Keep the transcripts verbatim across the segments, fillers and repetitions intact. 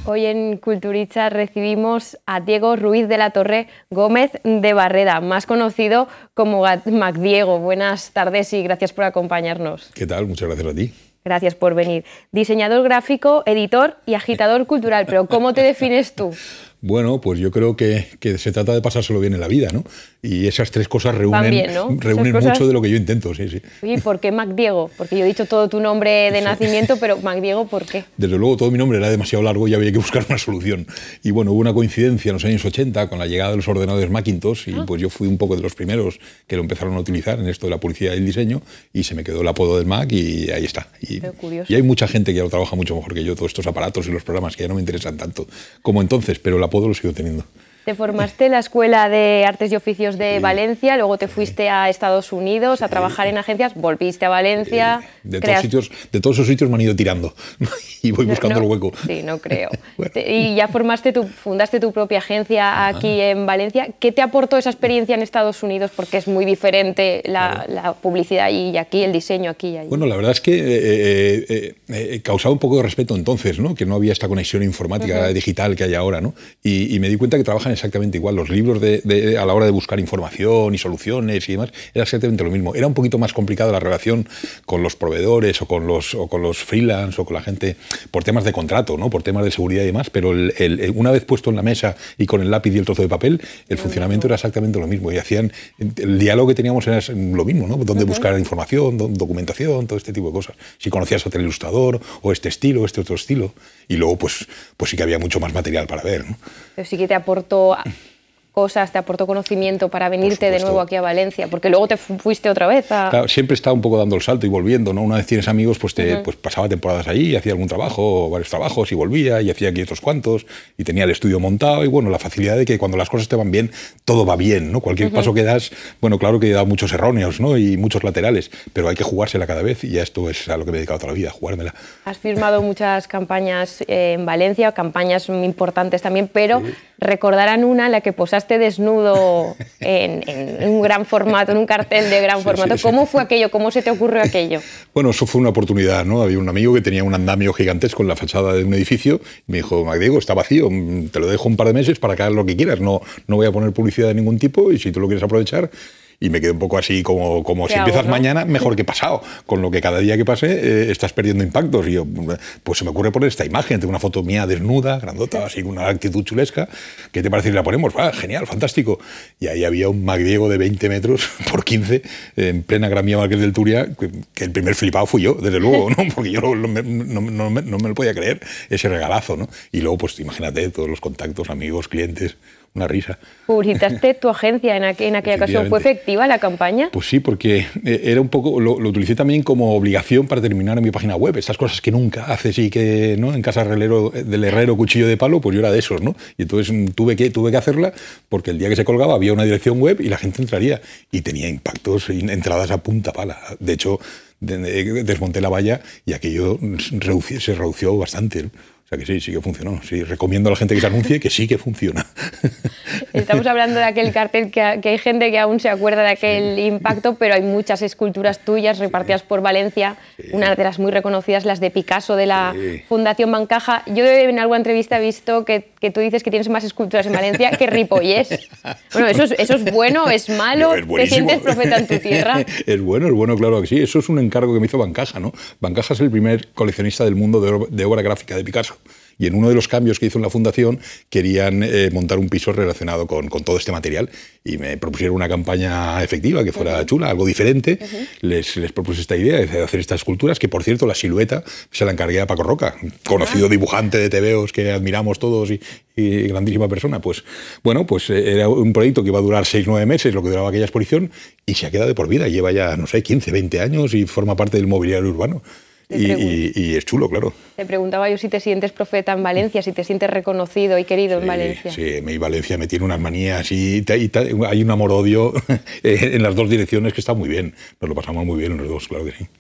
Hoy en Culturitza recibimos a Diego Ruiz de la Torre Gómez de Barreda, más conocido como MacDiego. Buenas tardes y gracias por acompañarnos. ¿Qué tal? Muchas gracias a ti. Gracias por venir. Diseñador gráfico, editor y agitador cultural, pero ¿cómo te defines tú? Bueno, pues yo creo que, que se trata de pasárselo bien en la vida, ¿no? Y esas tres cosas reúnen, bien, ¿no? reúnen cosas... mucho de lo que yo intento, sí, sí. ¿Y por qué MacDiego? Porque yo he dicho todo tu nombre de nacimiento, pero MacDiego, ¿por qué? Desde luego todo mi nombre era demasiado largo y había que buscar una solución. Y bueno, hubo una coincidencia en los años ochenta con la llegada de los ordenadores Macintosh y ah. pues yo fui un poco de los primeros que lo empezaron a utilizar en esto de la publicidad y el diseño y se me quedó el apodo del Mac y ahí está. Y, y hay mucha gente que ya lo trabaja mucho mejor que yo, todos estos aparatos y los programas que ya no me interesan tanto como entonces, pero el apodo lo sigo teniendo. Te formaste en la Escuela de Artes y Oficios de sí. Valencia, luego te fuiste a Estados Unidos a sí. trabajar en agencias, volviste a Valencia... Sí. De, creas... todos sitios, de todos esos sitios me han ido tirando y voy buscando no, no, el hueco. Sí, no creo. Bueno. Y ya formaste tu, fundaste tu propia agencia aquí Ajá. en Valencia. ¿Qué te aportó esa experiencia en Estados Unidos? Porque es muy diferente la, claro. la publicidad y aquí, el diseño aquí y allí. Bueno, la verdad es que eh, eh, eh, causaba un poco de respeto entonces, ¿no? Que no había esta conexión informática uh-huh. digital que hay ahora, ¿no? Y, y me di cuenta que trabajan exactamente igual. Los libros de, de, a la hora de buscar información y soluciones y demás, era exactamente lo mismo. Era un poquito más complicada la relación con los proveedores o con los, o con los freelance o con la gente por temas de contrato, ¿no? Por temas de seguridad y demás, pero el, el, una vez puesto en la mesa y con el lápiz y el trozo de papel, el funcionamiento era exactamente lo mismo. Y hacían, el diálogo que teníamos era lo mismo, ¿no? Dónde uh-huh. buscar información, documentación, todo este tipo de cosas. Si conocías a tal ilustrador o este estilo o este otro estilo. Y luego, pues, pues sí que había mucho más material para ver, ¿no? Pero sí que te aportó cosas, te aportó conocimiento para venirte de nuevo aquí a Valencia, porque luego te fuiste otra vez a... Claro, siempre estaba un poco dando el salto y volviendo, ¿no? Una vez tienes amigos, pues, te, uh-huh. pues pasaba temporadas allí, hacía algún trabajo, varios trabajos y volvía y hacía aquí otros cuantos y tenía el estudio montado y bueno, la facilidad de que cuando las cosas te van bien, todo va bien, ¿no? Cualquier uh-huh. paso que das, bueno, claro que da muchos erróneos, ¿no? Y muchos laterales, pero hay que jugársela cada vez y ya esto es a lo que me he dedicado toda la vida, jugármela. Has firmado muchas campañas eh, en Valencia, campañas muy importantes también, pero sí. recordarán una en la que posaste desnudo En, en un gran formato, en un cartel de gran sí, formato. Sí, sí. ¿Cómo fue aquello? ¿Cómo se te ocurrió aquello? Bueno, eso fue una oportunidad, ¿no? Había un amigo que tenía un andamio gigantesco en la fachada de un edificio y me dijo, MacDiego, está vacío, te lo dejo un par de meses para que hagas lo que quieras, no, no voy a poner publicidad de ningún tipo y si tú lo quieres aprovechar... Y me quedé un poco así como, como si empiezas hago, ¿no? mañana, mejor que pasado. Con lo que cada día que pase eh, estás perdiendo impactos. Y yo, pues se me ocurre poner esta imagen. Tengo una foto mía desnuda, grandota, así con una actitud chulesca. ¿Qué te parece si la ponemos? Ah, genial, fantástico. Y ahí había un MacDiego de veinte metros por quince en plena Gran Vía Marqués del Turia, que, que el primer flipado fui yo, desde luego, ¿no? Porque yo no, no, no, no, me, no me lo podía creer, ese regalazo, ¿no? Y luego, pues imagínate, todos los contactos, amigos, clientes... Una risa. ¿Publicitaste tu agencia en, aqu en aquella ocasión? ¿Fue efectiva la campaña? Pues sí, porque era un poco, lo, lo utilicé también como obligación para terminar en mi página web. Estas cosas que nunca haces y que, ¿no? En casa herrero, del herrero cuchillo de palo, pues yo era de esos, ¿no? Y entonces tuve que, tuve que hacerla porque el día que se colgaba había una dirección web y la gente entraría. Y tenía impactos, entradas a punta pala. De hecho, de, de, desmonté la valla y aquello reducí, se redució bastante, ¿no? O sea que sí, sí que funcionó. Sí, recomiendo a la gente que se anuncie que sí que funciona. Estamos hablando de aquel cartel que, que hay gente que aún se acuerda de aquel sí. impacto, pero hay muchas esculturas tuyas repartidas sí. por Valencia. Sí. Una de las muy reconocidas, las de Picasso de la sí. Fundación Bancaja. Yo en alguna entrevista he visto que, que tú dices que tienes más esculturas en Valencia que Ripollés. Bueno, ¿eso es, eso es bueno? ¿Es malo? No, es ¿Te sientes profeta en tu tierra? Es bueno, es bueno, claro que sí. Eso es un encargo que me hizo Bancaja, ¿no? Bancaja es el primer coleccionista del mundo de, de obra gráfica de Picasso. Y en uno de los cambios que hizo en la fundación querían eh, montar un piso relacionado con, con todo este material y me propusieron una campaña efectiva que fuera uh-huh. chula, algo diferente. Uh-huh. les, les propuse esta idea de hacer estas esculturas, que por cierto la silueta se la encargué a Paco Roca, conocido uh-huh. dibujante de tebeos que admiramos todos y, y grandísima persona. Pues bueno, pues era un proyecto que iba a durar seis, nueve meses, lo que duraba aquella exposición, y se ha quedado de por vida. Lleva ya, no sé, quince, veinte años y forma parte del mobiliario urbano. Y, y, y es chulo, claro. Te preguntaba yo si te sientes profeta en Valencia, si te sientes reconocido y querido sí, en Valencia. Sí, mi Valencia me tiene unas manías y, y, y hay un amor-odio en las dos direcciones que está muy bien. Nos lo pasamos muy bien los dos, claro que sí.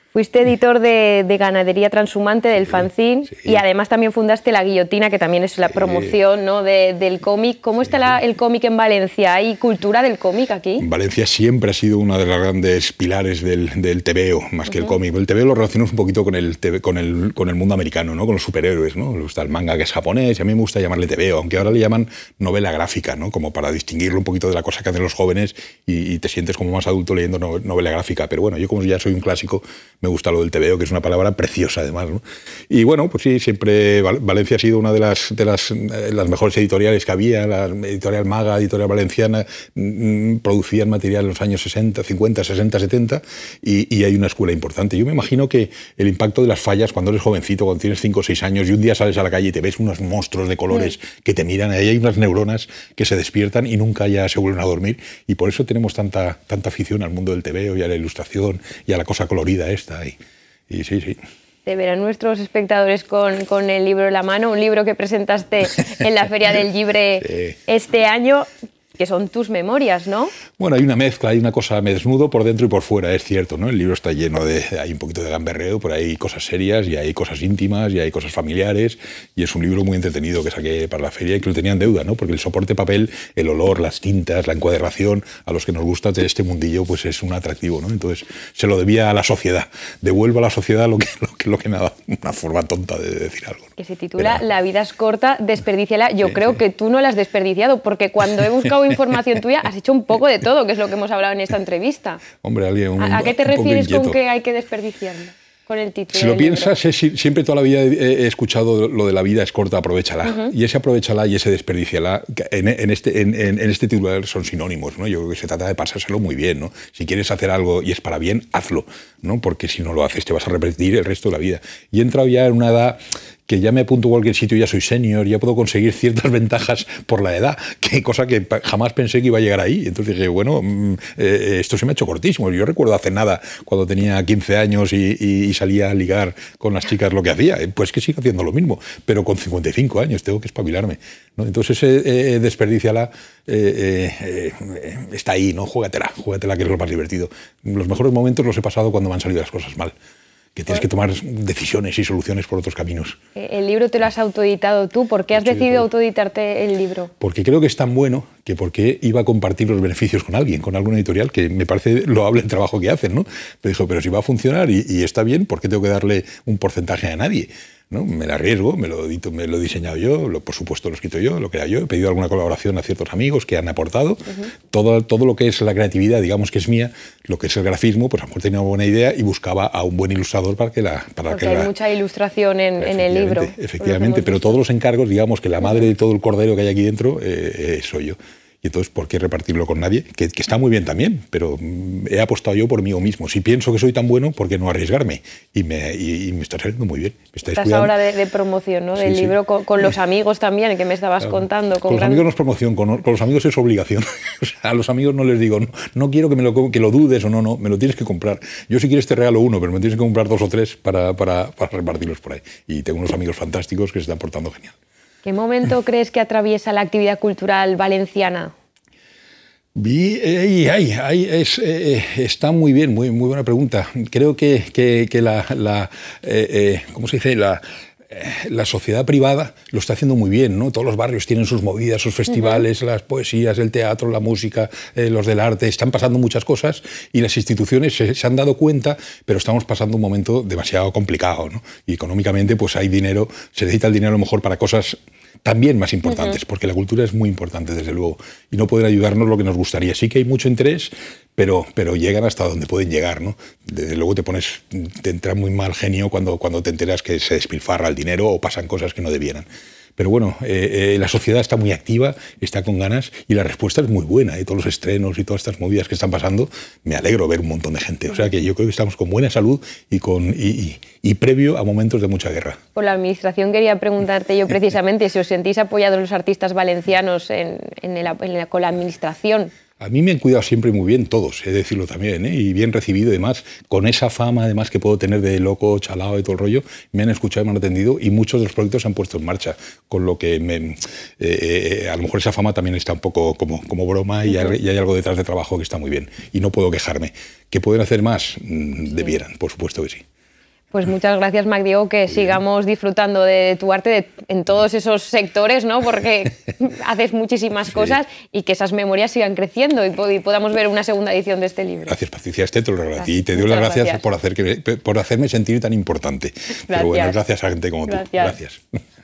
Fuiste editor de, de Ganadería Transhumante, del sí, fanzine, sí. y además también fundaste La Guillotina, que también es la promoción, ¿no?, de, del cómic. ¿Cómo está la, el cómic en Valencia? ¿Hay cultura del cómic aquí? Valencia siempre ha sido una de las grandes pilares del, del tebeo, más uh-huh. que el cómic. El tebeo lo relacionamos un poquito con el, con el, con el mundo americano, ¿no?, con los superhéroes, ¿no? Le gusta el manga, que es japonés, y a mí me gusta llamarle tebeo, aunque ahora le llaman novela gráfica, ¿no?, como para distinguirlo un poquito de la cosa que hacen los jóvenes y, y te sientes como más adulto leyendo no, novela gráfica. Pero bueno, yo como ya soy un clásico, me gusta lo del tebeo, que es una palabra preciosa además, ¿no? Y bueno, pues sí, siempre Valencia ha sido una de las, de las, eh, las mejores editoriales que había. La editorial Maga, editorial valenciana, mmm, producían material en los años sesenta, cincuenta, sesenta, setenta, y, y hay una escuela importante. Yo me imagino que el impacto de las fallas cuando eres jovencito, cuando tienes cinco o seis años y un día sales a la calle y te ves unos monstruos de colores sí. que te miran, ahí hay unas neuronas que se despiertan y nunca ya se vuelven a dormir, y por eso tenemos tanta, tanta afición al mundo del tebeo y a la ilustración y a la cosa colorida esta. Y, Y sí, sí. Te verán nuestros espectadores con, con el libro en la mano, un libro que presentaste en la Feria del Llibre sí. este año, que son tus memorias, ¿no? Bueno, hay una mezcla, hay una cosa, me desnudo por dentro y por fuera, es cierto, ¿no? El libro está lleno de, hay un poquito de gamberreo, pero hay cosas serias y hay cosas íntimas y hay cosas familiares, y es un libro muy entretenido que saqué para la feria y que lo tenía en deuda, ¿no? Porque el soporte papel, el olor, las tintas, la encuadernación, a los que nos gusta de este mundillo, pues es un atractivo, ¿no? Entonces se lo debía a la sociedad, devuelvo a la sociedad lo que, lo que, lo que nada, una forma tonta de decir algo, ¿no? Que se titula pero, La vida es corta, desperdíciala. Yo sí, creo sí. que tú no la has desperdiciado, porque cuando he buscado información tuya has hecho un poco de todo, que es lo que hemos hablado en esta entrevista. Hombre, alguien, un, ¿A, ¿A qué te refieres con que hay que desperdiciarlo? Con el título. Si lo piensas, es, siempre toda la vida he, he escuchado lo de la vida es corta, aprovechala. Uh-huh. Y ese aprovechala y ese desperdiciala, en, en, este, en, en este titular son sinónimos, ¿no? Yo creo que se trata de pasárselo muy bien, ¿no? Si quieres hacer algo y es para bien, hazlo, ¿no? Porque si no lo haces te vas a repetir el resto de la vida. Y he entrado ya en una edad que ya me apunto a cualquier sitio, ya soy senior, ya puedo conseguir ciertas ventajas por la edad, que cosa que jamás pensé que iba a llegar ahí. Entonces dije, bueno, eh, esto se me ha hecho cortísimo. Yo recuerdo hace nada, cuando tenía quince años y, y, y salía a ligar con las chicas lo que hacía, pues que sigo haciendo lo mismo, pero con cincuenta y cinco años tengo que espabilarme, ¿no? Entonces ese eh, desperdíciala eh, eh, eh, está ahí, ¿no? Juégatela, juégatela, que es lo más divertido. Los mejores momentos los he pasado cuando me han salido las cosas mal, que tienes que tomar decisiones y soluciones por otros caminos. El libro te lo has autoeditado tú. ¿Por qué has decidido autoeditarte el libro? Porque creo que es tan bueno que porque iba a compartir los beneficios con alguien, con alguna editorial, que me parece loable el trabajo que hacen, ¿no? Pero dijo, pero si va a funcionar y, y está bien, ¿por qué tengo que darle un porcentaje a nadie? ¿No? Me la arriesgo, me lo, edito, me lo he diseñado yo, lo, por supuesto lo he escrito yo, lo crea yo, he pedido alguna colaboración a ciertos amigos que han aportado. Uh-huh. todo, todo lo que es la creatividad, digamos que es mía, lo que es el grafismo, pues a lo mejor tenía una buena idea y buscaba a un buen ilustrador para que la... Para Porque que hay la... mucha ilustración en, en el libro. Efectivamente, pero todos los encargos, digamos que la madre de todo el cordero que hay aquí dentro eh, eh, soy yo. Y entonces, ¿por qué repartirlo con nadie? Que, que está muy bien también, pero he apostado yo por mí mismo. Si pienso que soy tan bueno, ¿por qué no arriesgarme? Y me, y, y me está saliendo muy bien. Me está Estás ahora de, de promoción, ¿no? Del sí, libro sí. Con, con los amigos también, que me estabas claro. contando. Con, con los gran... amigos no es promoción, con, con los amigos es obligación. O sea, a los amigos no les digo, no, no quiero que, me lo, que lo dudes o no, no, me lo tienes que comprar. Yo si quieres te regalo uno, pero me tienes que comprar dos o tres para, para, para repartirlos por ahí. Y tengo unos amigos fantásticos que se están portando genial. ¿Qué momento crees que atraviesa la actividad cultural valenciana? Vi, eh, ay, ay, es, eh, está muy bien, muy, muy buena pregunta. Creo que, que, que la, la eh, eh, ¿cómo se dice? La, eh, la sociedad privada lo está haciendo muy bien, ¿no? Todos los barrios tienen sus movidas, sus festivales, uh-huh. las poesías, el teatro, la música, eh, los del arte. Están pasando muchas cosas y las instituciones se, se han dado cuenta, pero estamos pasando un momento demasiado complicado, ¿no? Y económicamente, pues hay dinero, se necesita el dinero a lo mejor para cosas también más importantes, uh-huh. porque la cultura es muy importante, desde luego, y no pueden ayudarnos lo que nos gustaría. Sí que hay mucho interés, pero, pero llegan hasta donde pueden llegar, ¿no? Desde luego te pones, te entra muy mal genio cuando, cuando te enteras que se despilfarra el dinero o pasan cosas que no debieran. Pero bueno, eh, eh, la sociedad está muy activa, está con ganas y la respuesta es muy buena. ¿eh? Todos los estrenos y todas estas movidas que están pasando, me alegro ver un montón de gente. O sea que yo creo que estamos con buena salud y, con, y, y, y previo a momentos de mucha guerra. Por la administración quería preguntarte yo precisamente si os sentís apoyados los artistas valencianos en, en el, en la, con la administración. A mí me han cuidado siempre muy bien todos, he de decirlo también, ¿eh? Y bien recibido y demás. Con esa fama además que puedo tener de loco, chalao y todo el rollo, me han escuchado y me han atendido y muchos de los proyectos se han puesto en marcha. Con lo que me, eh, a lo mejor esa fama también está un poco como, como broma y, uh-huh. hay, y hay algo detrás de trabajo que está muy bien. Y no puedo quejarme. ¿Que pueden hacer más? Debieran, por supuesto que sí. Pues muchas gracias, Mac Diego, que sigamos disfrutando de tu arte de, en todos esos sectores, ¿no? Porque haces muchísimas sí. cosas y que esas memorias sigan creciendo y, y podamos ver una segunda edición de este libro. Gracias, Patricia, este te lo agradezco y te doy las gracias, gracias. Por, hacer que, por hacerme sentir tan importante. Gracias. Pero bueno, gracias a gente como gracias. tú. Gracias.